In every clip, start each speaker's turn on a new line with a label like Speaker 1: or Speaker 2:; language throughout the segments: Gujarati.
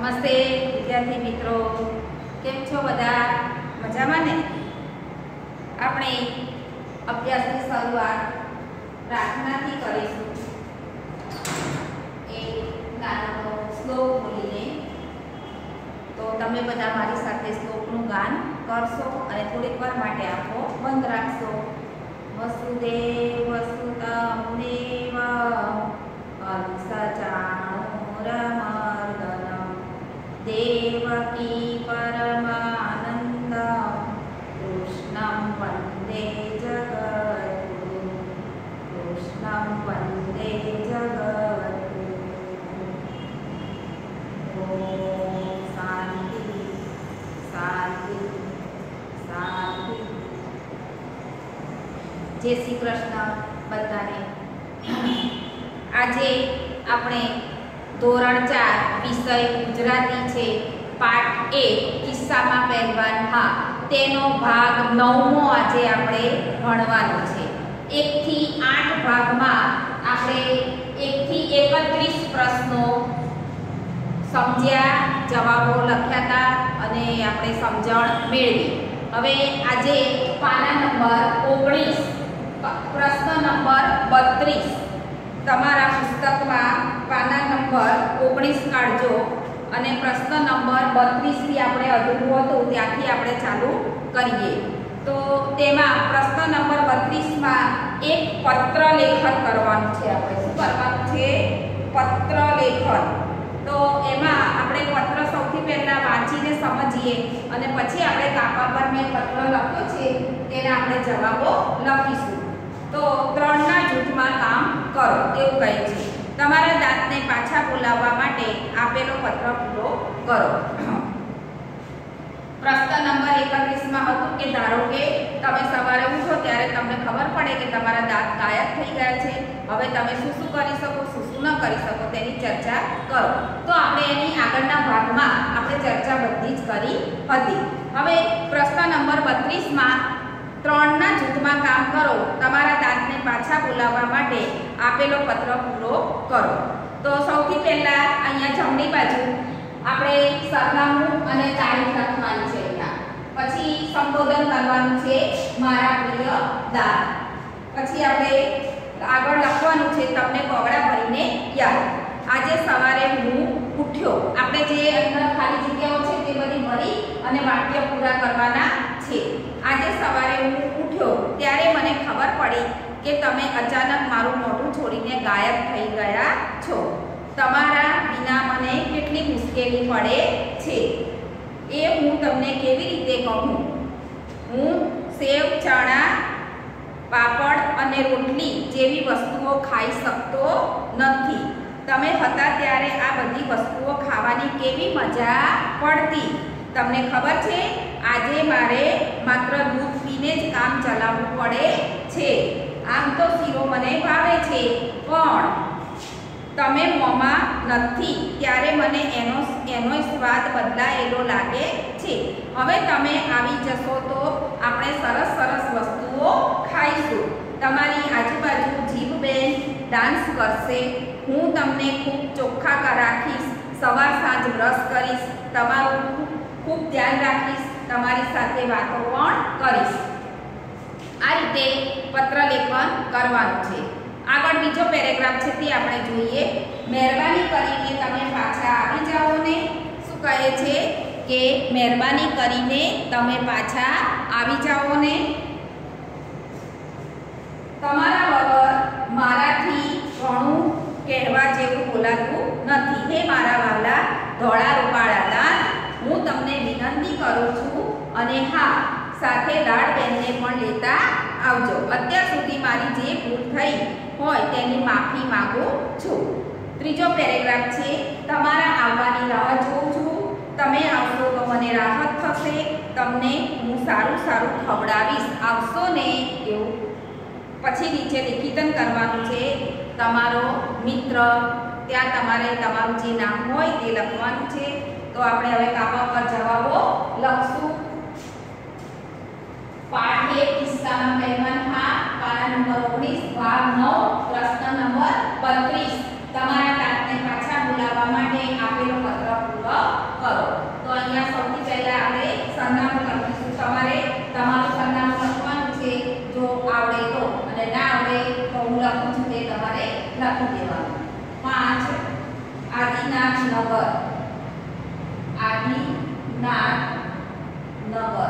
Speaker 1: નમસ્તે વિદ્યાર્થી મિત્રો, કેમ છો બધા? મજામાં ને? આપણે અભ્યાસની શરૂઆત પ્રાર્થનાથી કરીશું. એક નાનો શ્લોક બોલીને તો તમે બધા મારી સાથે શ્લોકનું ગાન કરશો અને થોડીક વાર માટે આંખો બંધ રાખશો. વસુદેવ વસુતમ દેવ અંસચાણૂરમર્દનમ દેવકી પરમાનંદમ કૃષ્ણં વંદે જગદ્ગુરું કૃષ્ણં વંદે જગદ્ગુરું. ઓમ શાંતિ શાંતિ શાંતિ. જય શ્રી કૃષ્ણ બધાને. આજે આપણે ધોરણ 4 વિષય ગુજરાતી છે, પાઠ 1 કિસ્સામાં પહેલવાન હા તેનો ભાગ 9મો આજે આપણે ભણવાનો છે. 1 થી 8 ભાગમાં આપણે 1 થી 31 પ્રશ્નો સમજ્યા, જવાબો લખ્યા હતા અને આપણે સમજણ મેળવી. હવે આજે પાના નંબર 19 પ્રશ્ન નંબર 32 તમારા પુસ્તકમાં પાના નંબર 19 કાઢજો અને પ્રશ્ન નંબર 32 થી આપણે અધૂરું હતું ત્યાંથી આપણે ચાલુ કરીએ. તો તેમાં પ્રશ્ન નંબર 32 માં એક પત્ર લેખન કરવાનું છે. આપણે શું કરવાનું છે? પત્ર લેખન. તો એમાં આપણે પત્ર સૌથી પહેલા વાંચીને સમજીએ અને પછી આપણે કાપા પર મેં પત્ર લખ્યો છે તેના આપણે જવાબો લખીશું. તો 3 ના જૂથમાં કામ કરો એવું કહે છે. તમારા દાંતને પાછા બોલાવવા માટે આપેલો પત્ર પૂરો કરો. પ્રશ્ન નંબર 31 માં હતું કે ધારો કે તમે સવારે ઉઠો ત્યારે તમને ખબર પડે કે તમારા દાંત ગાયબ થઈ ગયા છે. હવે તમે શું શું કરી શકો, શું શું ન કરી શકો તેની ચર્ચા કરો. તો આપણે એની આગળના ભાગમાં આપણે ચર્ચા બધી જ કરી હતી. હવે પ્રશ્ન નંબર 32 માં 3 ના જૂથમાં કામ કરો. તમારા દાંતને પાછા બોલાવવા માટે આપેલો પત્ર પૂરો કરો. તો સૌથી પહેલા અહીંયા જમણી બાજુ આપણે સરનામું અને તારીખ લખવાની છે. પછી સંબોધન કરવાનું છે, મારા પ્રિય દાંત. પછી આપણે આગળ લખવાનું છે, તમને કોગળા ભરીને યાદ. આજે સવારે હું ઉઠ્યો. આપણે જે અંદર ખાલી જગ્યાઓ છે તે બધી ભરી અને વાક્ય પૂરા કરવાના છે. આજે સવારે હું ઉઠ્યો ત્યારે મને ખબર પડી કે તમે અચાનક મારું મોઢું છોડીને ગાયબ થઈ ગયા છો. તમારા વિના મને કેટલી મુશ્કેલી પડે છે એ હું તમને કેવી રીતે કહું. હું સેવ, ચણા, પાપડ અને રોટલી જેવી વસ્તુઓ ખાઈ શકતો નથી. તમે હતા ત્યારે આ બધી વસ્તુઓ ખાવાની કેવી મજા પડતી. તમને ખબર છે આજે મારે માત્ર દૂધ પીને જ કામ ચલાવવું પડે છે. આમ તો શીરો મને ભાવે છે પણ તમે મોંમાં નથી ત્યારે મને એનો સ્વાદ બદલાયેલો લાગે છે. હવે તમે આવી જશો તો આપણે સરસ સરસ વસ્તુઓ ખાઈશું. તમારી આજુબાજુ જીભબેન ડાન્સ કરશે. હું તમને ખૂબ ચોખ્ખા રાખીશ. સવાર સાંજ બ્રશ કરીશ. તમારું ખૂબ ધ્યાન રાખીશ. તમારી સાથે વાતો પણ કરીશ. આ રીતે પત્ર લેખન કરવાનું છે. આગળ બીજો પેરેગ્રાફ છે તે આપણે જોઈએ. મહેરબાની કરીને તમે પાછા આવી જાઓ ને. શું કહે છે કે મહેરબાની કરીને તમે પાછા આવી જાઓ ને. તમારા વગર મારાથી ઘણું કહેવા જેવું બોલાતું નથી. હે મારા વાલા ધોળા રૂપાળા દાંત, હું તમને વિનંતી કરું છું અને હા સાથે દાઢબેનને પણ લેતા આવજો. અત્યાર સુધી મારી જે ભૂલ થઈ હોય તેની માફી માંગુ છું. ત્રીજો પેરેગ્રાફ છે, તમારા આવવાની રાહ જોઉં છું. તમે આવશો તો મને રાહત થશે. તમને હું સારું સારું ખવડાવીશ. આવશો ને એવું. પછી નીચે લિખિતન કરવાનું છે. તમારો મિત્ર, ત્યાં તમારે તમારું જે નામ હોય તે લખવાનું છે. તો આપણે હવે કાપા પર જવાબો લખશું. પાઠ 1 કિસ્સામાં પહેલવાન હા પાના નંબર 19 ભાગ 9 પ્રશ્ન નંબર 32 તમારા દાંતને પાછા બોલાવવા માટે આપેલો પત્ર પૂરો લખી દેવાનું. 5 આદિનાથ નગર. આદિનાથ નગર.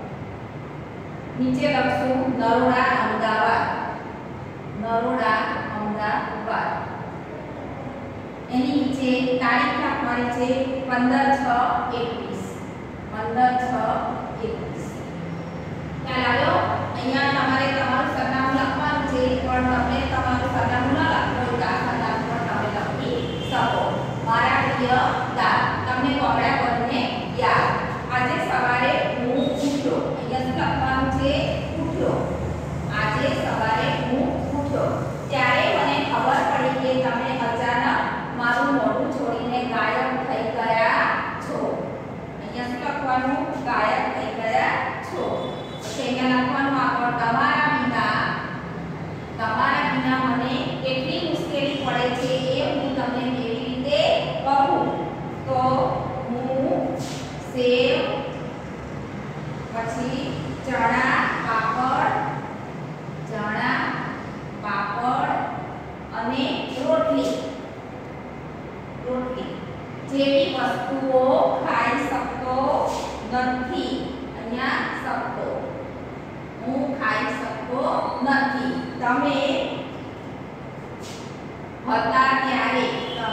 Speaker 1: નીચે લખશું નરોડા અમદાવાદ. નરોડા અમદાવાદ. એની નીચે તારીખ લખવાની છે 15/6/21. 15/6/21. ખ્યાલ આવ્યો? અહીંયા તમારે તમારું સરનામું લખવાનું છે, પણ તમે તમારું સરનામું ન લખો તો આ સરનામું પણ તમે લખી શકો. મારા પ્રિય દા, તમને કોગળા કરીને યાદ. આજે સવારે હું ઉઠ્યો. અહીંયા શું લખવાનું છે? ઉઠ્યો. આજે સવારે હું ઉઠ્યો ત્યારે મને ખબર પડી કે તમે અચાનક મારું મોઢું છોડીને ગાયબ થઈ ગયા છો. અહીંયા શું લખવાનું? ગાયબ થઈ ગયા છો. પછી અહીંયા લખવાનું આગળ તમારા વિના મને કેટલી મુશ્કેલી પડે છે એ હું તમને કેવી રીતે કહું. તો હું સેવ, પછી ચણા પાપડ અને રોટલી જેવી વસ્તુઓ ખાઈ શકતો નથી. અહીંયા શકતો, હું ખાઈ શકતો નથી. તમે હતા ત્યારે આ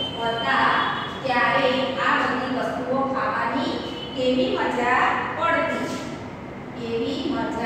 Speaker 1: બધી વસ્તુઓ ખાવાની કેવી મજા પડતી.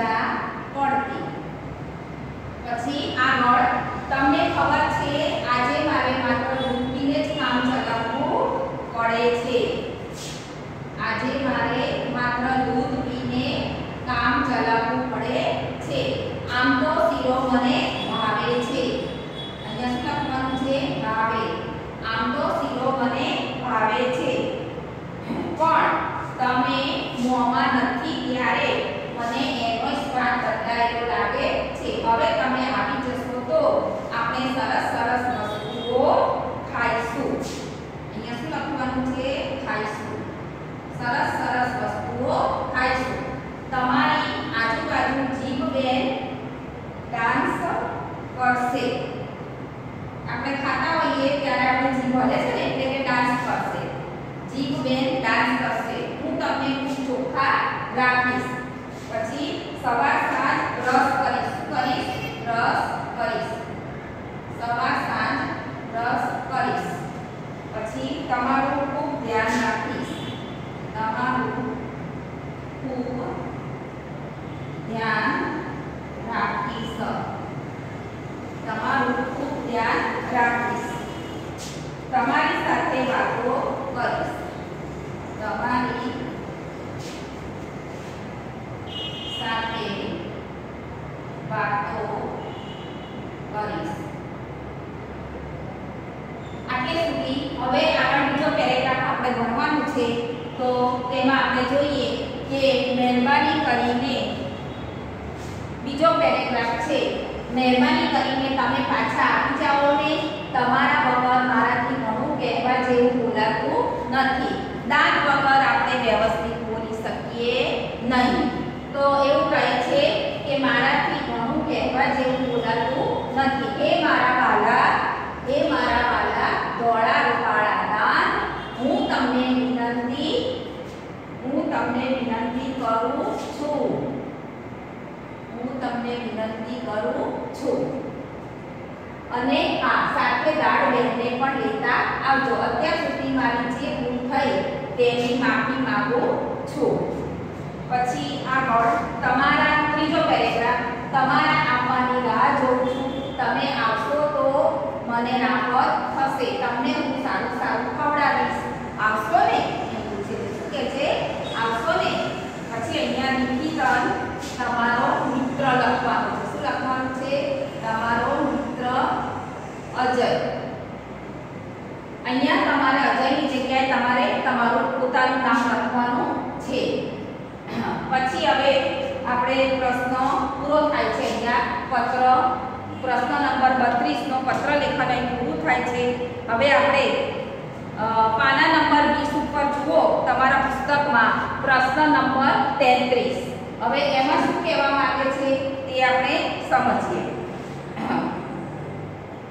Speaker 1: પછી આગળ તમને ખબર છે આજે મારે માત્ર દૂધ પીને જ કામ ચલાવવું પડે છે. આજે મારે માત્ર દૂધ પીને કામ ચલાવવું પડે છે. આમ તો શીરો મને ભાવે છે. અહીંયા શું લખવાનું છે? ભાવે. આમ તો શીરો મને ભાવે છે, પણ તમે મોંમાં નથી ત્યારે મને એનો સ્વાદ બદલાયેલો લાગે છે. હવે તમે આવી જશો તો આપણે સરસ વસ્તુઓ ખાઈશું. અહીંયા શું લખવાનું છે? ખાઈશું. સરસ વસ્તુઓ ખાઈશું. તમારી આજુબાજુ જીભ બેન ડાન્સ કરશે. આપણે ખાતા હોઈએ ત્યારે આપણી જીભ હલે છે ને, એટલે કે ડાન્સ કરશે. જીભ બેન ડાન્સ કરશે. હું તમને ખૂબ ચોખ્ખા રાખીશ. પછી સવાર સાંજ રસ કરીશ. સવાર સાંજ રસ કરીશ. પછી તમારું ખૂબ ધ્યાન રાખીશ. તમારું ખૂબ ધ્યાન રાખીશ. તમારી સાથે વાતો કરીશ. આટલે સુધી. હવે આગળ બીજો પેરેગ્રાફ આપણે ભણવાનું છે, તો તેમાં આપણે જોઈએ કે મહેરબાની કરીને બીજો પેરેગ્રાફ છે. મહેરબાની કરીને તમે પાછા આપી જાઓ ને. તમારા વગર મારાથી ઘણું કહેવા જેવું બોલાતું નથી. દાંત વગર આપણે વ્યવસ્થિત બોલી શકીએ નહીં. તો એવું કહે છે કે મારાથી ઘણું કહેવા જેવું બોલાતું નથી. એ મારા વાલા ધોળા રૂપાળા દાંત, હું તમને વિનંતી કરું છું. અને આ સાથે દાળ બેનને પણ લેતા આવજો. અત્યાર સુધી મારી જે ભૂલ થઈ તેની માફી માંગુ છું. પછી આગળ તમારા ત્રીજો પેરેગ્રાફ. તમારા આવવાની રાહ જોઉં છું. તમે આવશો તો મને રાહત થશે. તમને હું સારું ખવડાવીશ. આવશો ને? એમ પૂછે છે. શું કહે છે? આવશો ને? પછી અહીંયા નિકિતન તમારો મિત્ર લખવાનો છે. શું લખવાનું છે? તમારો મિત્ર અજય. અહીંયા તમારે અજયની જગ્યાએ તમારે તમારું પોતાનું નામ લખવાનું છે. પછી હવે આપણે પ્રશ્ન પૂરો થાય છે. અહીંયા પ્રશ્ન નંબર 32 નો પત્ર લેખન અહીં પૂરું થાય છે. હવે આપણે પાના નંબર 20 ઉપર જુઓ તમારા પુસ્તકમાં પ્રશ્ન નંબર 33. હવે એમાં શું કહેવા માંગે છે તે આપણે સમજીએ.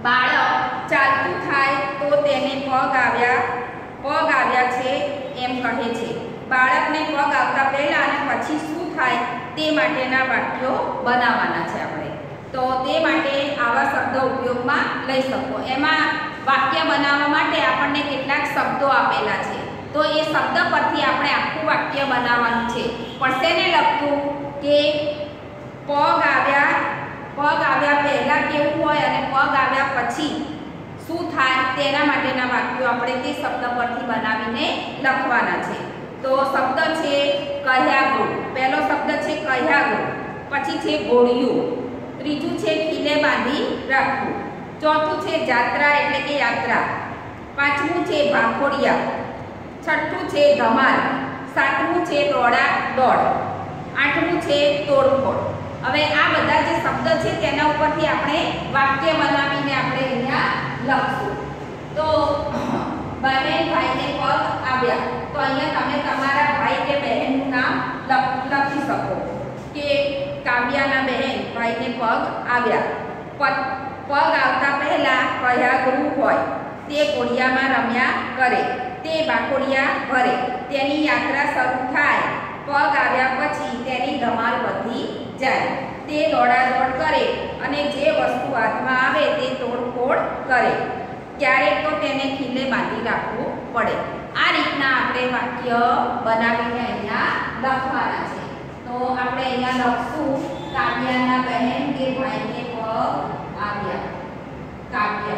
Speaker 1: બાળક ચાલતું થાય તો તેને પગ આવ્યા છે એમ કહે છે. બાળકને પગ આવતા પહેલા અને પછી શું થાય તે માટેના વાક્યો બનાવવાના છે આપણે. તો તે માટે આવા શબ્દો ઉપયોગમાં લઈ શકો. એમાં વાક્ય બનાવવા માટે આપણને કેટલાક શબ્દો આપેલા છે. તો એ શબ્દ પરથી આપણે આખું વાક્ય બનાવવાનું છે. પણ શેને લગતું કે પગ આવ્યા પહેલા કેવું હોય અને પગ આવ્યા પછી શું થાય તેના માટેના વાક્યો આપણે તે શબ્દ પરથી બનાવીને લખવાના છે. તો શબ્દ છે કહ્યાગો. પહેલો શબ્દ છે કહ્યાગો, પછી છે ગોળિયું, ત્રીજું છે ખીલે બાંધી રાખવું, ચોથું છે જાત્રા એટલે કે યાત્રા, પાંચમું છે ભાખોડિયા, છઠ્ઠું છે ધમાલ, સાતમું છે દોડ, આઠમું છે તોડફોડ. હવે આ બધા જે શબ્દ છે તેના ઉપરથી આપણે વાક્ય બનાવીને આપણે અહીંયા લખશું. તો બહેન ભાઈને પગ આવ્યા, તો અહીંયા તમે તમારા ભાઈ કે બહેનનું નામ લખી શકો કે કાવ્યાના બહેન ભાઈને પગ આવ્યા. પગ આવતા પહેલા કયા ગૃહ હોય તે ઘોડિયામાં રમ્યા કરે, તે બાકોડિયા ભરે, તેની યાત્રા શરૂ થાય, પગ આવ્યા પછી તેની ધમાલ વધી જાય, તે દોડાદોડ કરે અને જે વસ્તુ હાથમાં આવે તે તોડફોડ કરે, ક્યારેક તો તેને ખીલે બાંધી રાખવું પડે. આ રીતના આપણે વાક્ય બનાવીને અહીંયા લખવાના છે. તો આપણે અહીંયા લખશું કાવ્યાના બહેન કે ભાઈને પગ આવ્યા. કાવ્ય.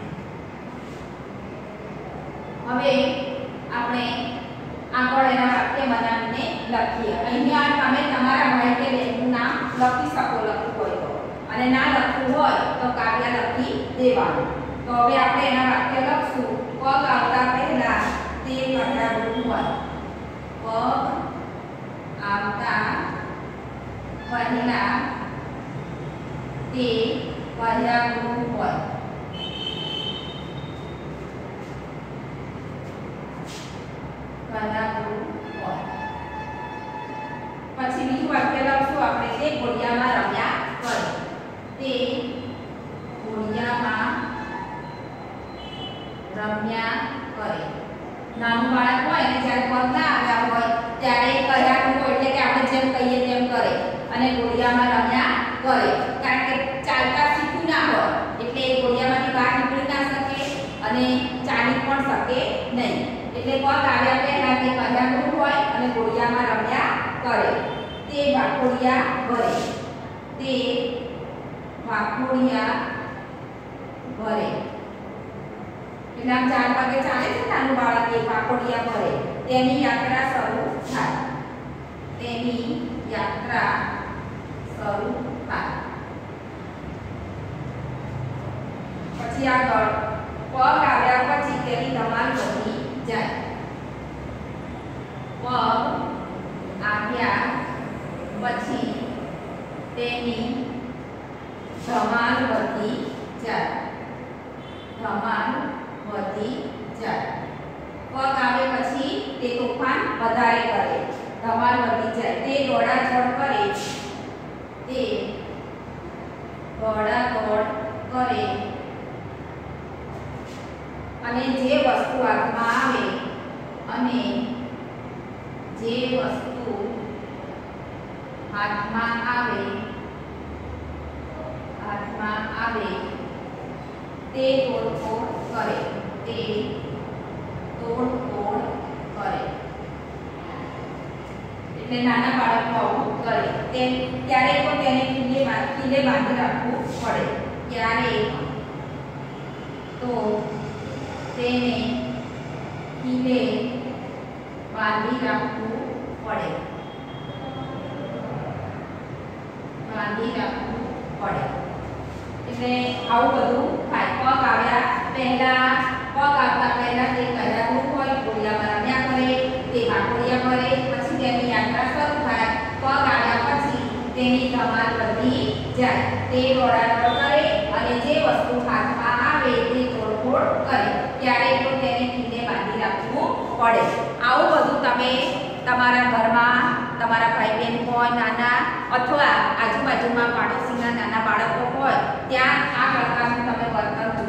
Speaker 1: હવે આપણે આગળ એના વાક્ય બનાવીને લખીએ. અહીંયા તમે તમારા ભાઈ કે બહેનનું નામ લખી શકો લખવું હોય તો, અને ના લખવું હોય તો કાવ્ય લખી દેવાનું. તો હવે આપણે એના વાક્ય લખશું. પગ આવતા પહેલા તે કયા ગૃહ હોય. પગ આવતા પહેલા તે કયા ગૃહ હોય. પછી બીજું વાક્ય લખશું આપણે. તે ઘોડિયામાં રમ્યા કરે. તે ઘોડિયામાં રમ્યા કરે. નાનું બાળક હોય અને જ્યારે પગ ના આવ્યા હોય ત્યારે કર્યા હોય એટલે કે આપણે જેમ કહીએ તેમ કરે અને ઘોડિયામાં રમ્યા કરે. કારણ કે ચાલતા શીખ્યું ના હોય એટલે એ ઘોડિયામાંથી બહાર નીકળી ના શકે અને ચાલી પણ શકે નહીં. એટલે પગ આવ્યા પહેલા તે કર્યા હોય અને ઘોડિયામાં રમ્યા કરે. તે ભાખોડિયા ભરે. તે ભાખોડિયા ભરે. એટલે આમ 4 વાગે ચાલે છે નાનું બાળક એ ભાખોડિયા ભરે. તેની યાત્રા શરૂ થાય. તેની યાત્રા શરૂ થાય. પછી આગળ પગ આવ્યા પછી તેની ધમાલ વધી જાય. પગ આવ્યા પછી તેની ધમાલ વધી જાય. ધમાલ વધી જાય. પગ આવે પછી તે તોફાન વધારે કરે. ધમાલ વધી જાય. તે દોડાદોડ કરે. તે દોડાદોડ કરે અને જે વસ્તુ હાથમાં આવે અને જે વસ્તુ હાથમાં આવે તે તોડફોડ કરે. તે તોડફોડ કરે. એટલે નાના બાળકો આવું કરે. ક્યારેક તો તેને ખીલે બાંધી રાખવું પડે. ક્યારેક તો તેને ખીલે બાંધી રાખવું પડે. એટલે આવું બધું થાય. પગ આવતા પહેલા તે કયા ગૃહ હોય. ઘોડિયામાં રમ્યા કરે. તે ભાખોડિયા ભરે. પછી તેની યાત્રા શરૂ થાય. પગ આવ્યા પછી તેની ધમાલ વધી જાય. તે દોડાદોડ કરે અને જે વસ્તુ હાથમાં આવે તે તોડફોડ કરે. ક્યારેક તો તેને ખીલે બાંધી રાખવું પડે. આવું બધું તમે તમારા ઘરમાં તમારા ભાઈ બહેન હોય નાના અથવા આજુબાજુમાં પાડોશીના નાના બાળકો હોય ત્યાં આ પ્રકારનું તમે વર્તન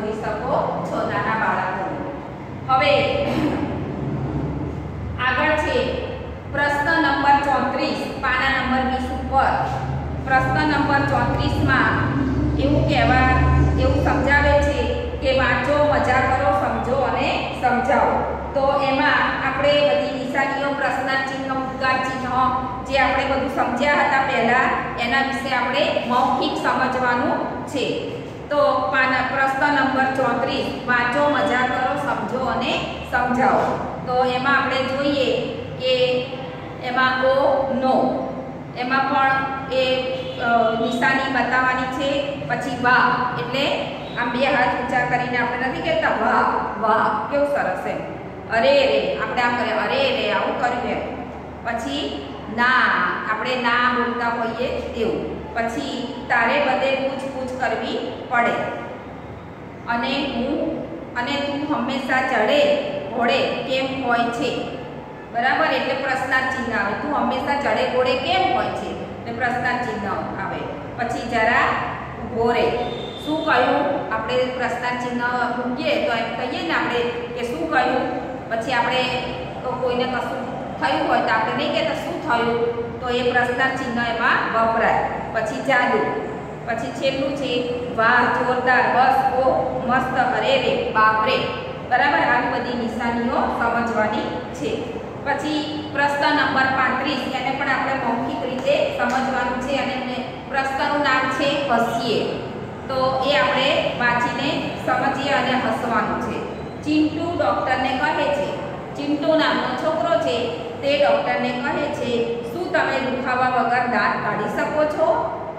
Speaker 1: જે આપણે બધું સમજ્યા હતા પહેલા એના વિશે આપણે મૌખિક સમજવાનું છે। તો પ્રશ્ન નંબર 34 વાંચો, મજા કરો, સમજો અને સમજાવો। તો એમાં આપણે જોઈએ કે એમાં ઓ નો એમાં પણ એ નિશાની બતાવવાની છે। પછી વાહ એટલે આમ બે હાથ ઊંચા કરીને આપણે નથી કહેતા વાહ વાહ, કેવું સરસ એમ। અરે રે આપણે આમ કરીએ અરે રે, આવું કર્યું એમ। પછી ના આપણે ના બોલતા હોઈએ તેવું। પછી તારે બધે પૂછ કરવી પડે। અને તું હંમેશા ચડે ઘોડે કેમ હોય છે, બરાબર, એટલે પ્રશ્નાર્થ ચિહ્ન આવે। તું હંમેશા ચડે ઘોડે કેમ હોય છે એટલે પ્રશ્નાર્થ ચિહ્ન આવે। પછી જરા ઊભો રે, શું કહ્યું આપણે પ્રશ્નાર્થ ચિહ્ન મૂકીએ તો એમ કહીએ ને આપણે કે શું કહ્યું। પછી આપણે કોઈને કશું થયું હોય તો આપણે નહીં કહેતા શું થયું, તો એ પ્રશ્નાર્થ ચિહ્ન એમાં વપરાય। પછી જાદુ, પછી છેલ્લું છે વાહ, જોરદાર, બસ, ઓ, મસ્ત, અરે રે, બાપ રે, બરાબર। આવી બધી નિશાનીઓ સમજવાની છે। પછી પ્રશ્ન નંબર 35 એને પણ આપણે મૌખિક રીતે સમજવાનું છે અને પ્રશ્નનું નામ છે હસીએ। તો એ આપણે વાંચીને સમજીએ અને હસવાનું છે। ચિંટુ ડૉક્ટરને કહે છે, ચિંટુ નામનો છોકરો છે તે ડૉક્ટરને કહે છે શું તમે દુખાવા વગર દાંત કાઢી શકો છો?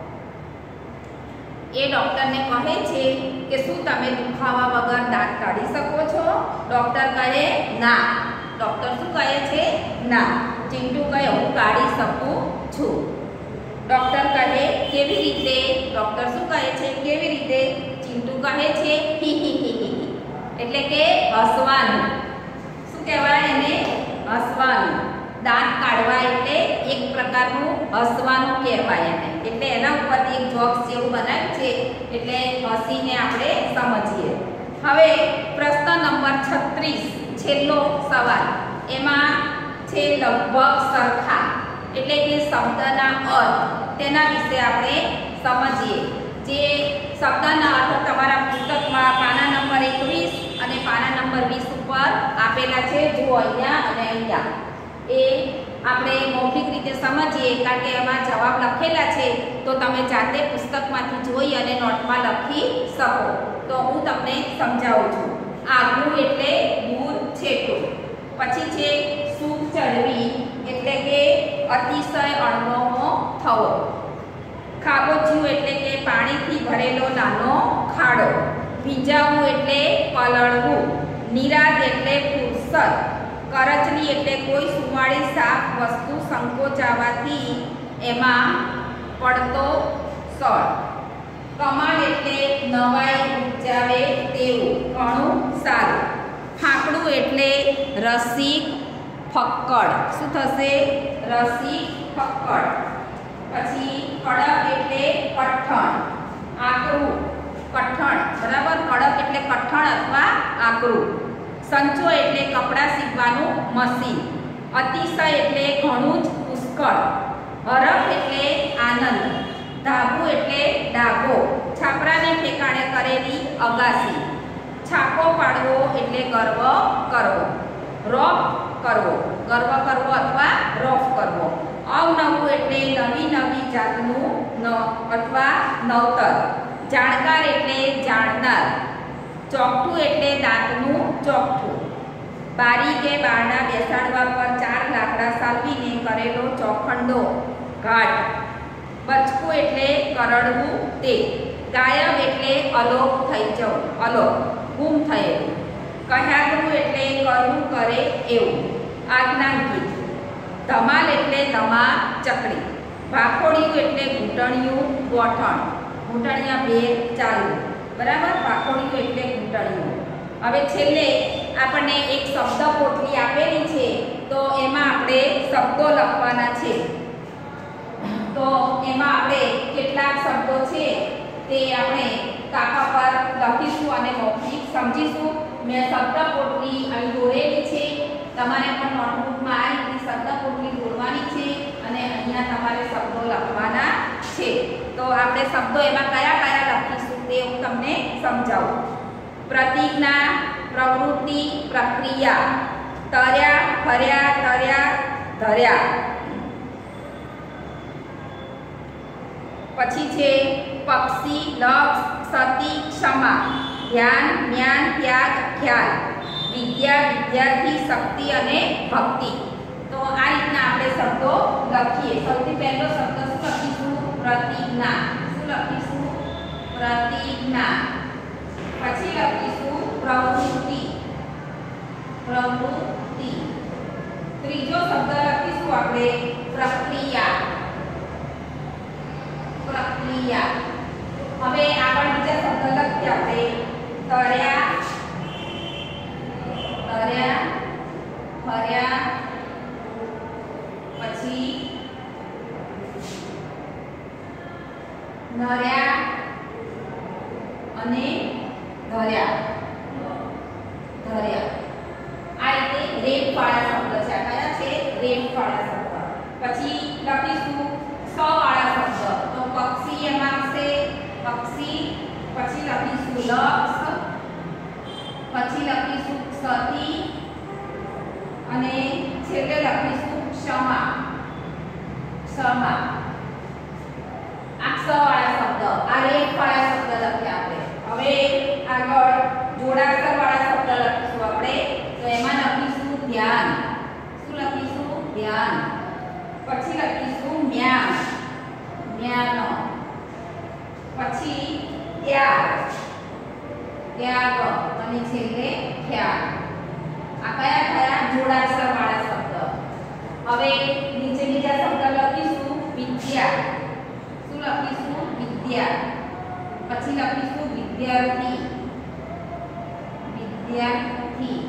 Speaker 1: એ ડૉક્ટરને કહે છે કે શું તમે દુખાવા વગર દાંત કાઢી શકો છો? ડૉક્ટર કહે ના। ડૉક્ટર શું કહે છે? ના। ચિંટુ કહે હું કાઢી શકું છું। ડૉક્ટર કહે કેવી રીતે? ડૉક્ટર શું કહે છે કેવી રીતે? ચિંટુ કહે છે હી હી હી હી, એટલે કે હસવાનું। શું કહેવાય એને? હસવાનું। દાંત કાઢવા એટલે એક પ્રકારનું હસવાનું કહેવાય એને, એટલે એના ઉપરથી એક જોક્સ જેવું બનાવ્યું છે, એટલે હસીને આપણે સમજીએ। હવે પ્રશ્ન નંબર 36 છેલ્લો સવાલ, એમાં છે લગભગ સરખા, એટલે કે શબ્દના અર્થ, તેના વિશે આપણે સમજીએ। જે શબ્દના અર્થ તમારા પુસ્તકમાં પાના નંબર 21 અને પાના નંબર 20 ઉપર આપેલા છે, જુઓ અહીંયા અને અહીંયા। એ આપણે મૌખિક રીતે સમજીએ કારણ કે એમાં જવાબ લખેલા છે, તો તમે જાતે પુસ્તકમાંથી જોઈ અને નોટમાં લખી શકો। તો હું તમને સમજાવું છું। આગવું એટલે દૂર, છેટું। પછી છે સૂક ચડવી એટલે કે અતિશય અણગમો થવો। ખાબોચિયું એટલે કે પાણીથી ભરેલો નાનો ખાડો। ભીંજાવું એટલે પલળવું। નિરાદ એટલે ફુરસદ। કરચલી એટલે કોઈ સુંવાળી સાફ વસ્તુ સંકોચાવાથી એમાં પડતો સળ। કમાલ એટલે નવાઈ ઉપજાવે તેવું, ઘણું સારું। ફાંકડું એટલે રસિક, ફક્કડ। શું થશે? રસિક, ફક્કડ। પછી કડક એટલે કઠણ, આકરું, કઠણ, બરાબર, કડક એટલે કઠણ અથવા આકરું। સંચો એટલે કપડાં સીવવાનું મશીન। અતિશય એટલે ઘણું જ પુષ્કળ। હરખ એટલે આનંદ। ધાબુ એટલે ડાઘો, છાપરાને ઠેકાણે કરેલી અગાસી। છાપો પાડવો એટલે ગર્વ કરવો। રોફ કરવો, ગર્વ કરવો અથવા રોફ કરવો। અવનવું એટલે નવી નવી જાતનું અથવા નવતર। જાણકાર એટલે જાણનાર। ચોકઠું એટલે દાંતનું ચોકઠું। બારી કે બારણા બેસાડવા પર 4 લાકડા સાલવીને કરેલો ચોખંડો ઘાટ। બચકું એટલે કરડવું તે। ગાયબ એટલે અલોપ થઈ જવું, અલોપ, ગુમ થયેલું। કહ્યાતરું એટલે કરવું કરે એવું, આજ્ઞાંકિત। ધમાલ એટલે ધમા ચકડી। ભાખોડિયું એટલે ઘૂંટણિયું, ગોઠણ, ઘૂંટણિયા ભેર ચાલવું, બરાબર, ભાખોડિયું એટલે ઘૂંટણિયું। હવે છેલ્લે આપણને એક શબ્દ પોટલી આપેલી છે, તો એમાં આપણે શબ્દો લખવાના છે। તો એમાં આપણે કેટલાક શબ્દો છે તે આપણે કાગળ પર લખીશું અને મૌખિક સમજીશું। મેં શબ્દ પોટલી અહીં દોરેલી છે, તમારે પણ નોટબુકમાં આ રીતે શબ્દ પોટલી દોરવાની છે અને અહીંયા તમારે શબ્દો લખવાના છે। તો આપણે શબ્દો એમાં કયા કયા લખીશું તે હું તમને સમજાવું। પ્રતિજ્ઞા, પ્રવૃત્તિ, પ્રક્રિયા। તર્યા, ફર્યા, તર્યા, ધર્યા। પછી છે પક્ષી, લક્ષ, સતી, ક્ષમા, ધ્યાન, જ્ઞાન, ત્યાગ, ખ્યાલ, વિદ્યા, વિદ્યાર્થી, શક્તિ અને ભક્તિ. તો આ રીતના આપણે શબ્દો લખીએ. સૌથી પહેલો શબ્દ શું લખીશું? પ્રતિજ્ઞા. શું લખીશું? પ્રતિજ્ઞા. પછી લખીશું પ્રવૃત્તિ. પ્રવૃત્તિ. ત્રીજો શબ્દ લખીશું આપણે પ્રક્રિયા. પ્રક્રિયા. હવે આગળ બીજા શબ્દ લખીએ આપણે તર્યા, તર્યા, ફર્યા, પછી નર્યા અને ધર્યા. ધર્યા. આ રીતે રેફવાળા શબ્દ છે. આ કયા છે? રેફવાળા શબ્દ. પછી લખીશું સ વાળા શબ્દ. તો પક્ષી એમાં આવશે પક્ષી. પછી લખીશું લક્ષ, પછી લખીશું સતી અને છેલ્લે લખીશું ક્ષમા. ક્ષમા. આ સ વાળા શબ્દ, આ રેફ વાળા શબ્દ લખ્યા આપણે. હવે આગળ જોડાક્ષર વાળા શબ્દ લખીશું આપણે. તો એમાં લખીશું ધ્યાન. શું લખીશું? ધ્યાન. પછી લખીશું જ્ઞાન. જ્ઞાન. પછી ત્યાગ. ત્યાગ અને છેલ્લે ખ્યાલ. આ કયા થયા? જોડાક્ષર વાળા શબ્દ. હવે નીચે બીજા શબ્દ લખીશું વિદ્યા. શું લખીશું? વિદ્યા. પછી લખીશું વિદ્યાર્થી. વિદ્યાર્થી.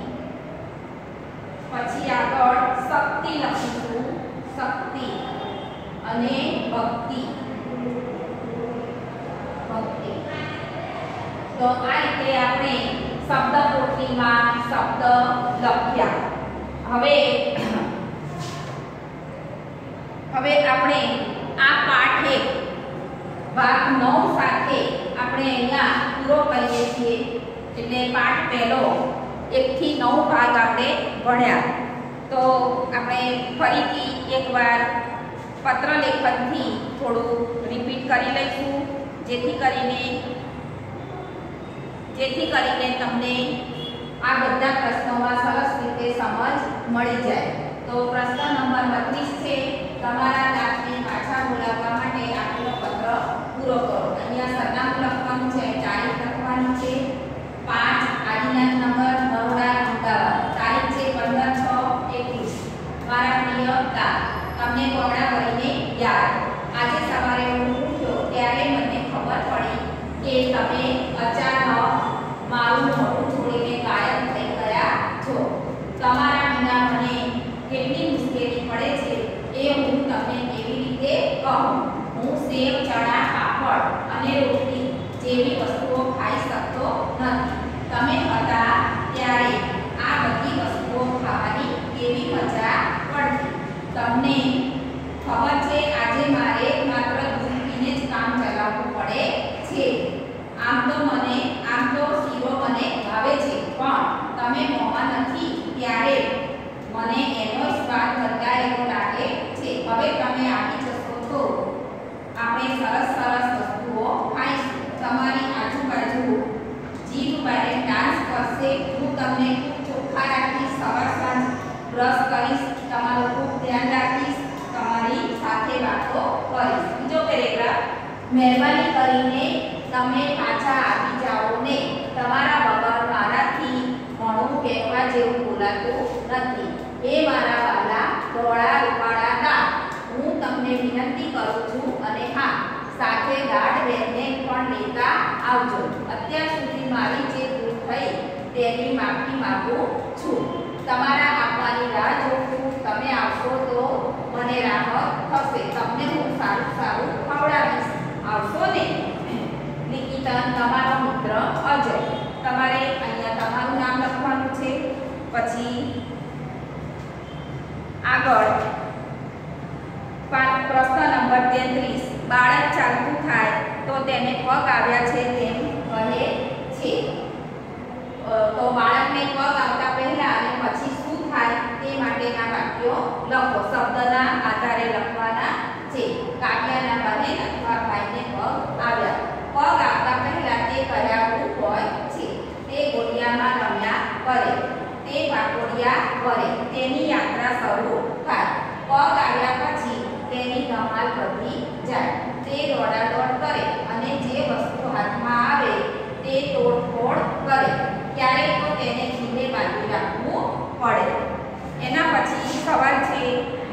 Speaker 1: પછી આગળ શક્તિ લખીશું. શક્તિ અને ભક્તિ. ભક્તિ. તો આ રીતે આપણે શબ્દકોશમાં શબ્દ લખ્યા. હવે આપણે આ પાઠ 1 ભાગ 9 સાથે આપણે અહીંયા પૂરો કરીએ છીએ. એટલે પાઠ પહેલો 1 થી 9 ભાગ આપણે ભણ્યા. તો આપણે ફરીથી એકવાર પત્ર લેખનથી થોડું રિપીટ કરી લઈશું, જેથી કરીને તમને આ બધા પ્રશ્નોમાં સરસ રીતે સમજ મળી જાય. તો પ્રશ્ન નંબર 32 છે, તમારા દાંતને પાછા બોલાવવા માટે આપેલો પત્ર પૂરો કરો. અહીંયા સરનામું લખવાનું છે, તારીખ લખવાની છે, 5 આદિનાથ નગર, બરોડા, અમદાવાદ. તારીખ છે 15/6/21. મારા પ્રિય દાંત, તમને કોગળા કરીને યાદ. આજે સવારે હું ઉઠ્યો ત્યારે મને ખબર પડી કે તમે અચાનક મારું મોઢું છોડીને ગાયબ થઈ ગયા છો. તમારા વિના મને કેટલી મુશ્કેલી પડે છે એ હું તમને કેવી રીતે કહું. હું સેવ, ચણા, પાપડ અને રોટલી જેવી વસ્તુઓ ખાઈ શકતો નથી. તમે હતા ત્યારે આ બધી વસ્તુઓ ખાવાની કેવી મજા પડતી. તમને ખબર છે આજે મારે માત્ર દૂધ પીને જ કામ ચલાવવું પડે છે. આમ તો શીરો મને ભાવે છે, પણ તમે મોંમાં નથી ત્યારે મને એનો સ્વાદ બદલાયેલો લાગે છે. હવે તમે આવી જશો તો આપણે સરસ વસ્તુઓ ખાઈશું. તમારી આજુબાજુ જીભ બારે ડાન્સ કરશે. હું તમને ખૂબ ચોખ્ખા રાખીશ. સવાર સાંજ બ્રશ કરીશ. તમારું ખૂબ ધ્યાન રાખીશ. તમારી સાથે વાતો કરીશ. બીજો પેરેગ્રાફ, મહેરબાની કરીને તમે પાછા આવી જાઓ ને. તમારા વગર મારાથી ઘણું કહેવા જેવું બોલાતું નથી. એ મારા વાલા ધોળા રૂપાળા દાંત, હું તમને વિનંતી કરું છું. અને હા, સાથે દાઢ બેનને પણ લેતા આવજો. અત્યાર સુધી મારી જે ભૂલ થઈ તેની માફી માંગુ છું. તમારા આવવાની રાહ જોઉં છું. તમે આવશો તો મને રાહત થશે. તમને હું સારું ખવડાવીશ. આવશો ને? નિકિતન, તમારો મિત્ર અજય. તમારે અહીંયા તમારું નામ લખવાનું છે. પછી આગળ પ્રશ્ન નંબર 33, બાળક ચાલતું થાય તો તેને પગ આવ્યા છે તેમ કહે છે. તો બાળકને પગ આવતા પહેલા અને પછી શું થાય તે માટેના વાક્યો લખો. શબ્દના આધારે લખવાના છે. કાવ્યાના બહેન અથવા ભાઈને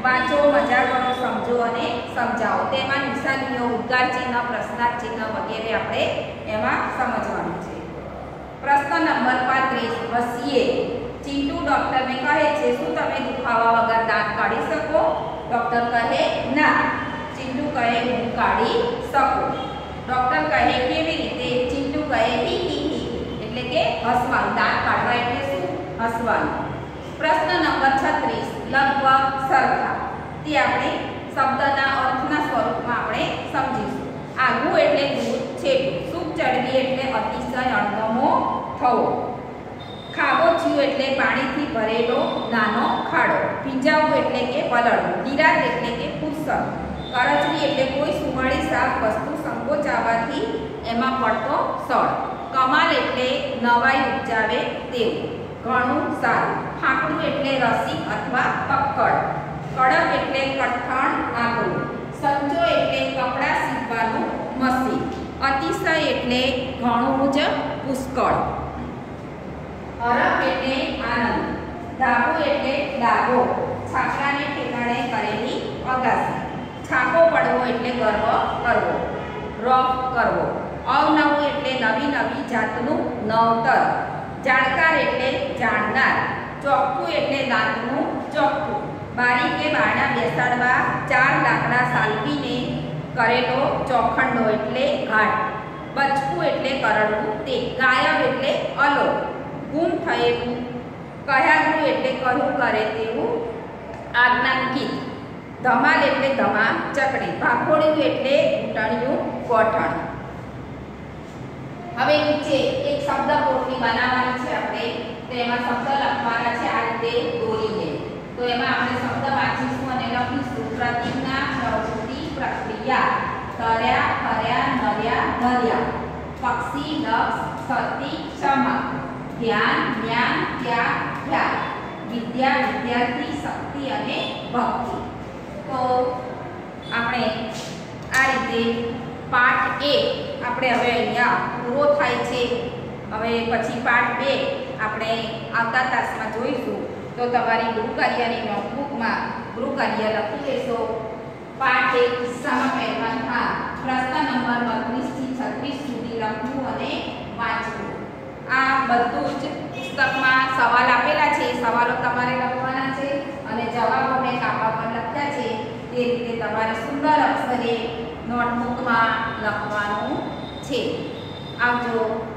Speaker 1: વાંચો, મજા કરો, સમજો અને સમજાવો. તેમાં નિશાનીઓ, ઉદ્ગાર ચિહ્ન, પ્રશ્નાર્થ ચિહ્ન વગેરે આપણે એમાં સમજવાનું છે. પ્રશ્ન નંબર 35 વસીએ. ચિંટુ ડોક્ટરને કહે છે, શું તમે દુખાવા વગર દાંત કાઢી શકો? ડોક્ટર કહે ના. ચિંટુ કહે હું કાઢી શકું. ડોક્ટર કહે કેવી રીતે? ચિંટુ કહે હી હી હી, એટલે કે હસવાનું. દાંત કાઢવા એટલે શું? હસવાનું. પ્રશ્ન નંબર 36 લગભગ સરખા. તે આપણે શબ્દના અર્થના સ્વરૂપમાં આપણે સમજીશું. આગવું એટલે દૂર, છેટું. સૂપ ચડવી એટલે અતિશય અણગમો થવો. ખાબોચિયું એટલે પાણીથી ભરેલો નાનો ખાડો. ભીંજાવું એટલે કે પલળવું. નિરાંત એટલે કે ફુરસત. કરચલી એટલે કોઈ સુંવાળી સાફ વસ્તુ સંકોચાવાથી એમાં પડતો સળ. કમાલ એટલે નવાઈ ઉપજાવે તેવું. ઘણું સારું. ફાંકડું એટલે રસિક અથવા પક્કડ. કડક એટલે કઠણ આકરું. સંચો એટલે કપડાં સીવવાનું મશીન. અતિશય એટલે ઘણું જ પુષ્કળ. હરખ એટલે આનંદ. ધાબો એટલે ડાબો. છાપરાને ઠેકાણે કરેલી અગાસી. છાપો પડવો એટલે ગર્વ કરવો, રોફ કરવો. અવનવું એટલે નવી નવી જાતનું નવતર. જાણકાર એટલે જાણનાર. ચોખ્ખું એટલે દાંતનું ચોખ્ખું. બારી કે બારણા બેસાડવા 4 લાકડા સાલવીને કરેલો ચોખંડો એટલે ઘાટ. બચકું એટલે કરડવું તે. ગાયબ એટલે અલો. ગુમ થયેલું. કહ્યાગું એટલે કહ્યું કરે તેવું આજ્ઞાંકિત. ધમાલ એટલે ધમા ચકડી. ભાખોડ્યું એટલે ઘૂંટણિયું ગોઠણ. હવે નીચે એક શબ્દ પોટલી બનાવવાની છે આપણે. તો એમાં શબ્દ લખવાના છે આ રીતે દોરીને. તો એમાં આપણે શબ્દ વાંચીશું અને લખીશું. પ્રતિજ્ઞા, પ્રવૃત્તિ, પ્રક્રિયા. તર્યા, ફર્યા, નર્યા, ધર્યા. પક્ષી, લક્ષ, સતી, ક્ષમા. ધ્યાન, જ્ઞાન, ત્યાગ, ધ્યાન. વિદ્યા, વિદ્યાર્થી, શક્તિ અને ભક્તિ. તો આપણે આ રીતે પાઠ 1 આપણે હવે અહીંયા પૂરો થાય છે. હવે પછી પાઠ 2 આપણે આવતા તાસમાં જોઈશું. તો તમારી ગૃહકાર્યની નોટબુકમાં ગૃહકાર્ય લખી લેશો. પાઠ 1 કિસ્સામાં પહેરવાનું. હા, પ્રશ્ન નંબર 32 થી 36 સુધી લખવું અને વાંચવું. આ બધું જ પુસ્તકમાં સવાલ આપેલા છે. સવાલો તમારે લખવાના છે અને જવાબો મેં કાપા પર લખ્યા છે. તે રીતે તમારે સુંદર અક્ષરે નોટબુકમાં લખવાનું છે. આવજો.